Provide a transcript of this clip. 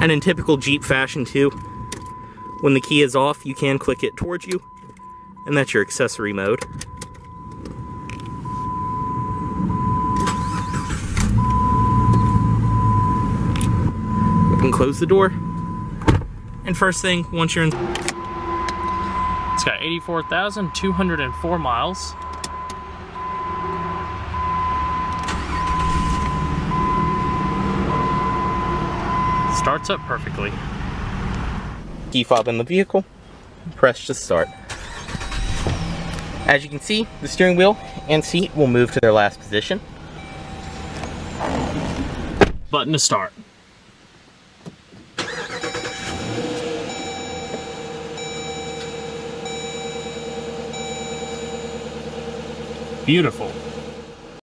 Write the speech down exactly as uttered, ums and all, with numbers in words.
And in typical Jeep fashion too, when the key is off, you can click it towards you, and that's your accessory mode. You can close the door, and first thing, once you're in... It's got eighty-four thousand two hundred four miles. Starts up perfectly. Key fob in the vehicle, press to start. As you can see, the steering wheel and seat will move to their last position. Button to start. Beautiful.